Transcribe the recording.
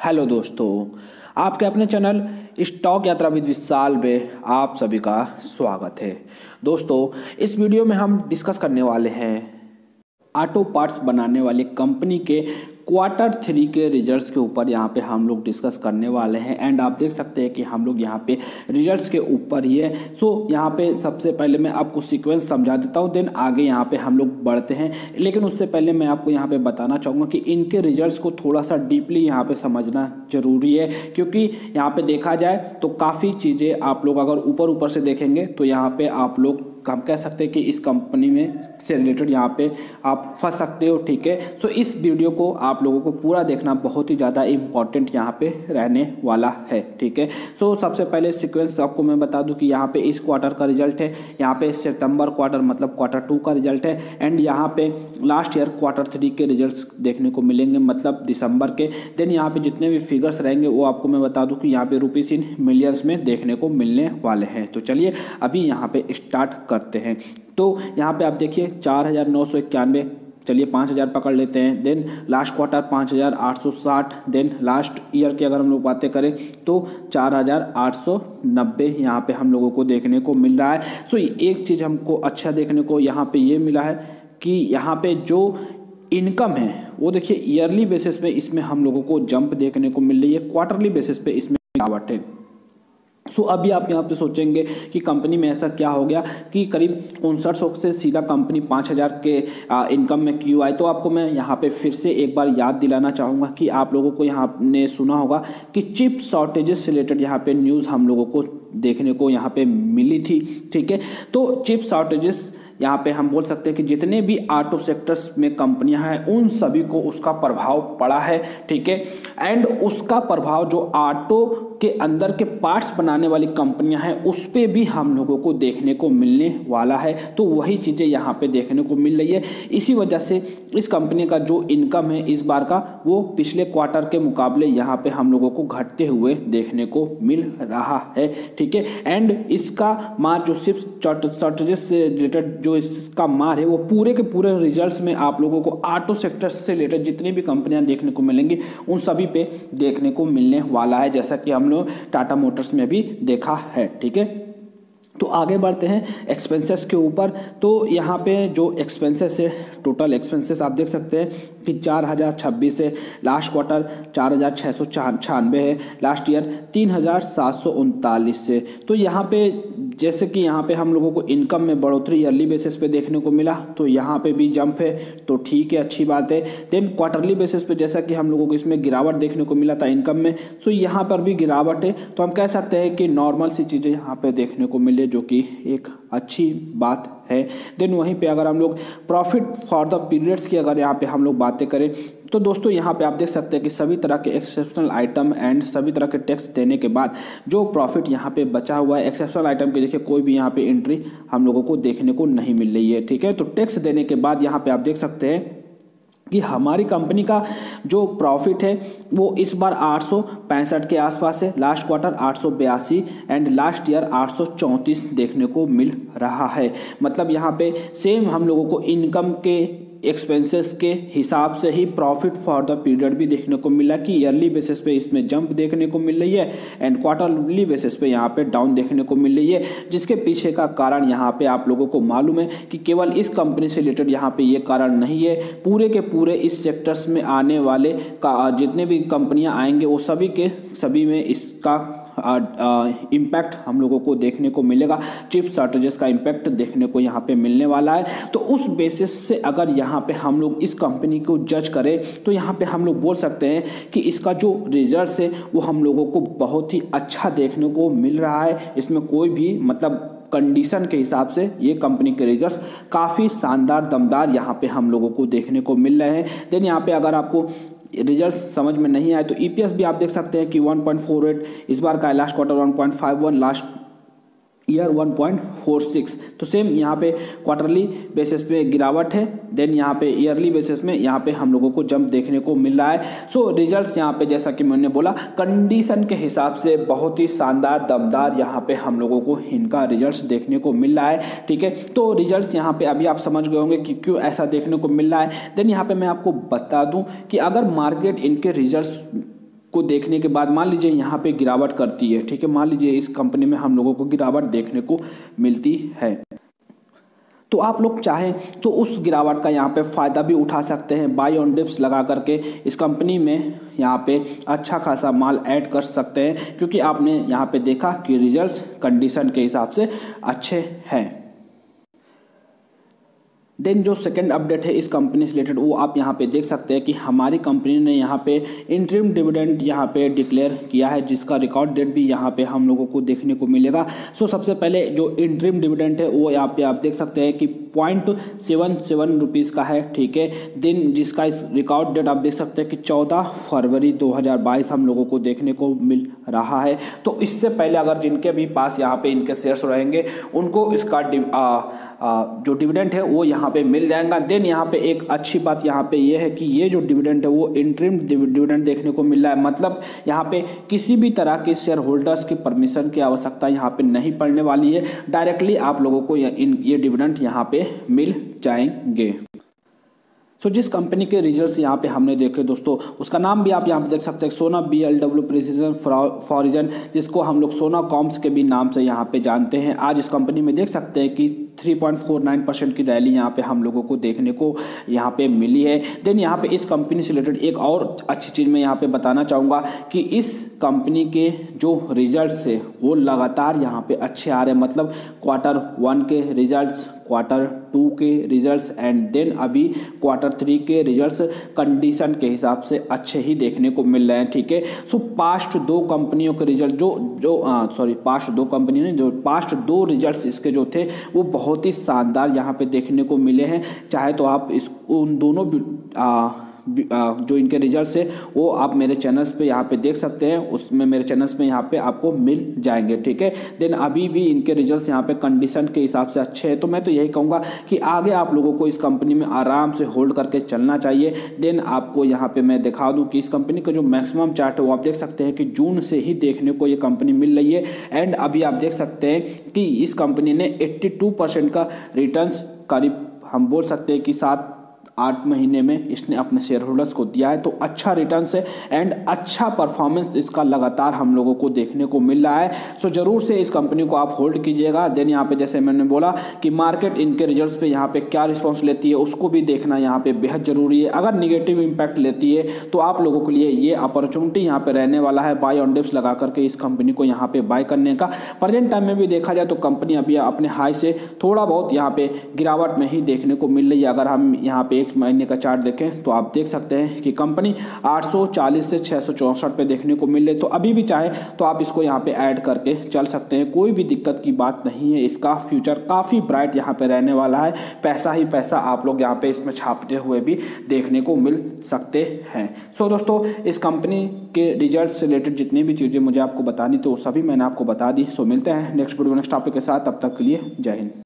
Hello दोस्तों, आपके अपने channel stock Yatra with Vishal में आप सभी का स्वागत है। दोस्तों, इस वीडियो में हम डिस्कस करने वाले हैं ऑटो पार्ट्स बनाने वाली कंपनी के Q3 के रिजल्ट्स के ऊपर यहाँ पे हम लोग डिस्कस करने वाले हैं। एंड आप देख सकते हैं कि हम लोग यहाँ पे रिजल्ट्स के ऊपर ही है। सो यहाँ पे सबसे पहले मैं आपको सीक्वेंस समझा देता हूँ, देन आगे यहाँ पे हम लोग बढ़ते हैं। लेकिन उससे पहले मैं आपको यहाँ पे बताना चाहूँगा कि इनके रिजल्ट्स को थोड़ा सा डीपली यहाँ पे समझना जरूरी है, क्योंकि यहाँ पे देखा जाए तो काफ़ी चीज़ें आप लोग अगर ऊपर ऊपर से देखेंगे तो यहाँ पे आप लोग हम कह सकते हैं कि इस कंपनी में से रिलेटेड यहाँ पे आप फंस सकते हो। ठीक है, सो इस वीडियो को आप लोगों को पूरा देखना बहुत ही ज़्यादा इम्पॉर्टेंट यहाँ पे रहने वाला है। ठीक है, सो सबसे पहले सीक्वेंस आपको मैं बता दूं कि यहाँ पे इस क्वार्टर का रिजल्ट है, यहाँ पे सितंबर क्वार्टर मतलब Q2 का रिजल्ट है। एंड यहाँ पे लास्ट ईयर Q3 के रिजल्ट्स देखने को मिलेंगे, मतलब दिसंबर के। देन यहाँ पे जितने भी फिगर्स रहेंगे वो आपको मैं बता दूँ कि यहाँ पे रुपीस इन मिलियंस में देखने को मिलने वाले हैं। तो चलिए अभी यहाँ पे स्टार्ट करते हैं। तो यहाँ पे आप देखिए 4,991, चलिए 5,000 पकड़ लेते हैं। Then last quarter 5,860, then last year की अगर हम लोग बातें करें तो 4,890 यहाँ पे हम लोगों को देखने को मिल रहा है। सो एक चीज़ हमको अच्छा देखने को यहाँ पे ये मिला है कि यहाँ पे जो इनकम है वो देखिए ईयरली बेसिस पे इसमें हम लोगों को जंप देखने को मिल रही है, क्वार्टरली बेसिस पे इसमें गिरावट है। सो अभी आप यहाँ पे सोचेंगे कि कंपनी में ऐसा क्या हो गया कि करीब 5900 से सीधा कंपनी 5,000 के इनकम में क्यों आए। तो आपको मैं यहाँ पे फिर से एक बार याद दिलाना चाहूँगा कि आप लोगों को यहाँ ने सुना होगा कि चिप शॉर्टेजेस से रिलेटेड यहाँ पे न्यूज़ हम लोगों को देखने को यहाँ पे मिली थी। ठीक है, तो चिप शॉर्टेजेस यहाँ पे हम बोल सकते हैं कि जितने भी ऑटो सेक्टर्स में कंपनियां हैं उन सभी को उसका प्रभाव पड़ा है। ठीक है, एंड उसका प्रभाव जो ऑटो के अंदर के पार्ट्स बनाने वाली कंपनियां हैं उस पे भी हम लोगों को देखने को मिलने वाला है। तो वही चीज़ें यहाँ पे देखने को मिल रही है। इसी वजह से इस कंपनी का जो इनकम है इस बार का वो पिछले क्वार्टर के मुकाबले यहाँ पे हम लोगों को घटते हुए देखने को मिल रहा है। ठीक है, एंड इसका मार जो सिर्फ शॉर्टेजेस से रिलेटेड जो इसका मार है वो पूरे के पूरे रिजल्ट्स में आप लोगों को ऑटो सेक्टर से रिलेटेड जितनी भी कंपनियां देखने को मिलेंगी उन सभी पे देखने को मिलने वाला है, जैसा कि हम लोग टाटा मोटर्स में भी देखा है। ठीक है, तो आगे बढ़ते हैं एक्सपेंसेस के ऊपर। तो यहाँ पे जो एक्सपेंसेस है, टोटल एक्सपेंसेस आप देख सकते हैं कि 4,026 है, लास्ट क्वार्टर 4,696 है, लास्ट ईयर 3,739 से। तो यहाँ पे जैसे कि यहाँ पे हम लोगों को इनकम में बढ़ोतरी ईयरली बेसिस पे देखने को मिला, तो यहाँ पे भी जंप है, तो ठीक है, अच्छी बात है। देन क्वार्टरली बेसिस पे जैसा कि हम लोगों को इसमें गिरावट देखने को मिला था इनकम में, सो यहाँ पर भी गिरावट है। तो हम कह सकते हैं कि नॉर्मल सी चीज़ें यहाँ पे देखने को मिले, जो कि एक अच्छी बात है। देन वहीं पे अगर हम लोग प्रॉफिट फॉर द पीरियड्स की अगर यहाँ पे हम लोग बातें करें तो दोस्तों यहाँ पे आप देख सकते हैं कि सभी तरह के एक्सेप्शनल आइटम एंड सभी तरह के टैक्स देने के बाद जो प्रॉफिट यहाँ पे बचा हुआ है, एक्सेप्शनल आइटम की देखिए कोई भी यहाँ पे एंट्री हम लोगों को देखने को नहीं मिल रही है। ठीक है, तो टैक्स देने के बाद यहाँ पे आप देख सकते हैं कि हमारी कंपनी का जो प्रॉफिट है वो इस बार 865 के आसपास है, last quarter 882 and last year 834 देखने को मिल रहा है। मतलब यहाँ पे सेम हम लोगों को इनकम के एक्सपेंसेस के हिसाब से ही प्रॉफिट फॉर द पीरियड भी देखने को मिला कि ईयरली बेसिस पे इसमें जंप देखने को मिल रही है एंड क्वार्टरली बेसिस पे यहाँ पे डाउन देखने को मिल रही है, जिसके पीछे का कारण यहाँ पे आप लोगों को मालूम है कि केवल इस कंपनी से रिलेटेड यहाँ पे ये कारण नहीं है, पूरे के पूरे इस सेक्टर्स में आने वाले का जितने भी कंपनियाँ आएंगे वो सभी के सभी में इसका इम्पैक्ट हम लोगों को देखने को मिलेगा। चिप शॉर्टेजेस का इम्पैक्ट देखने को यहाँ पे मिलने वाला है। तो उस बेसिस से अगर यहाँ पे हम लोग इस कंपनी को जज करें तो यहाँ पे हम लोग बोल सकते हैं कि इसका जो रिजल्ट है वो हम लोगों को बहुत ही अच्छा देखने को मिल रहा है। इसमें कोई भी मतलब कंडीशन के हिसाब से ये कंपनी के रिजल्ट्स काफ़ी शानदार दमदार यहाँ पे हम लोगों को देखने को मिल रहे हैं। देन यहाँ पे अगर आपको रिजल्ट्स समझ में नहीं आए तो ईपीएस भी आप देख सकते हैं कि 1.48 इस बार का है, लास्ट क्वार्टर 1.51, लास्ट ईयर 1.46। तो सेम यहाँ पे क्वार्टरली बेसिस पे गिरावट है, देन यहाँ पे ईयरली बेसिस में यहाँ पे हम लोगों को जंप देखने को मिल रहा है। सो रिजल्ट्स यहाँ पे जैसा कि मैंने बोला कंडीशन के हिसाब से बहुत ही शानदार दमदार यहाँ पे हम लोगों को इनका रिजल्ट्स देखने को मिल रहा है। ठीक है, तो रिजल्ट्स यहाँ पे अभी आप समझ गए होंगे कि क्यों ऐसा देखने को मिल रहा है। देन यहाँ पे मैं आपको बता दूँ कि अगर मार्केट इनके रिजल्ट्स को देखने के बाद मान लीजिए यहाँ पे गिरावट करती है, ठीक है, मान लीजिए इस कंपनी में हम लोगों को गिरावट देखने को मिलती है, तो आप लोग चाहें तो उस गिरावट का यहाँ पे फ़ायदा भी उठा सकते हैं। बाय ऑन डिप्स लगा करके इस कंपनी में यहाँ पे अच्छा खासा माल ऐड कर सकते हैं, क्योंकि आपने यहाँ पे देखा कि रिजल्ट्स कंडीशन के हिसाब से अच्छे हैं। देन जो सेकंड अपडेट है इस कंपनी से रिलेटेड वो आप यहाँ पे देख सकते हैं कि हमारी कंपनी ने यहाँ पे इंटरिम डिविडेंड यहाँ पे डिक्लेयर किया है, जिसका रिकॉर्ड डेट भी यहाँ पे हम लोगों को देखने को मिलेगा। सो सबसे पहले जो इंटरिम डिविडेंड है वो यहाँ पे आप देख सकते हैं कि 0.77 रुपीज़ का है, ठीक है। देन जिसका इस रिकॉर्ड डेट आप देख सकते हैं कि 14 फरवरी 2022 हम लोगों को देखने को मिल रहा है। तो इससे पहले अगर जिनके भी पास यहाँ पे इनके शेयर्स रहेंगे उनको इसका जो डिविडेंड है वो यहाँ पे मिल जाएगा। देन यहाँ पे एक अच्छी बात यहाँ पे ये है कि ये जो डिविडेंड है वो इंटरिम डिविडेंड देखने को मिल रहा है, मतलब यहाँ पे किसी भी तरह के शेयर होल्डर्स की परमिशन की आवश्यकता यहाँ पे नहीं पड़ने वाली है, डायरेक्टली आप लोगों को ये डिविडेंड यहाँ पे मिल जाएंगे। सो जिस कंपनी के रिजल्ट्स यहाँ पे हमने देखे दोस्तों, उसका नाम भी आप यहाँ पे देख सकते हैं, सोना BLW प्रिसीजन फॉरिजन, जिसको हम लोग सोना कॉम्स के भी नाम से यहाँ पे जानते हैं। आज इस कंपनी में देख सकते हैं कि 3.49% की रैली यहाँ पे हम लोगों को देखने को यहाँ पे मिली है। देन यहाँ पे इस कंपनी से रिलेटेड एक और अच्छी चीज़ मैं यहाँ पे बताना चाहूँगा कि इस कंपनी के जो रिजल्ट्स है वो लगातार यहाँ पे अच्छे आ रहे हैं, मतलब Q1 के रिजल्ट्स, Q2 के रिजल्ट्स एंड देन अभी Q3 के रिजल्ट्स कंडीशन के हिसाब से अच्छे ही देखने को मिल रहे हैं, ठीक है। सो पास्ट दो कंपनियों के रिजल्ट पास्ट दो रिजल्ट्स इसके जो थे वो बहुत ही शानदार यहाँ पे देखने को मिले हैं। चाहे तो आप उन दोनों जो इनके रिजल्ट्स है वो आप मेरे चैनल्स पे यहाँ पे देख सकते हैं, उसमें मेरे चैनल्स में यहाँ पे आपको मिल जाएंगे, ठीक है। देन अभी भी इनके रिजल्ट्स यहाँ पे कंडीशन के हिसाब से अच्छे हैं, तो मैं तो यही कहूँगा कि आगे आप लोगों को इस कंपनी में आराम से होल्ड करके चलना चाहिए। देन आपको यहाँ पे मैं दिखा दूँ कि इस कंपनी का जो मैक्सिमम चार्ट है वो आप देख सकते हैं कि जून से ही देखने को ये कंपनी मिल रही है एंड अभी आप देख सकते हैं कि इस कंपनी ने 82% का रिटर्न्स करीब हम बोल सकते हैं कि 7-8 महीने में इसने अपने शेयर होल्डर्स को दिया है। तो अच्छा रिटर्न्स है एंड अच्छा परफॉर्मेंस इसका लगातार हम लोगों को देखने को मिल रहा है। सो जरूर से इस कंपनी को आप होल्ड कीजिएगा। देन यहाँ पे जैसे मैंने बोला कि मार्केट इनके रिजल्ट्स पे यहाँ पे क्या रिस्पॉन्स लेती है उसको भी देखना यहाँ पे बेहद जरूरी है। अगर निगेटिव इम्पैक्ट लेती है तो आप लोगों के लिए ये अपॉर्चुनिटी यहाँ पे रहने वाला है बाय ऑन डिप्स लगा करके इस कंपनी को यहाँ पे बाय करने का। प्रेजेंट टाइम में भी देखा जाए तो कंपनी अभी अपने हाई से थोड़ा बहुत यहाँ पे गिरावट में ही देखने को मिल रही है। अगर हम यहाँ पे एक महीने का चार्ट देखें तो आप देख सकते हैं कि कंपनी 840 से 664 पे देखने को मिल रही, तो अभी भी चाहे तो आप इसको यहाँ पे ऐड करके चल सकते हैं, कोई भी दिक्कत की बात नहीं है। इसका फ्यूचर काफ़ी ब्राइट यहाँ पे रहने वाला है, पैसा ही पैसा आप लोग यहाँ पे इसमें छापते हुए भी देखने को मिल सकते हैं। सो दोस्तों इस कंपनी के रिजल्ट से रिलेटेड जितनी भी चीज़ें मुझे आपको बतानी तो सभी मैंने आपको बता दी। सो मिलते हैं नेक्स्ट वीडियो नेक्स्ट टॉपिक के साथ, तब तक के लिए जय हिंद।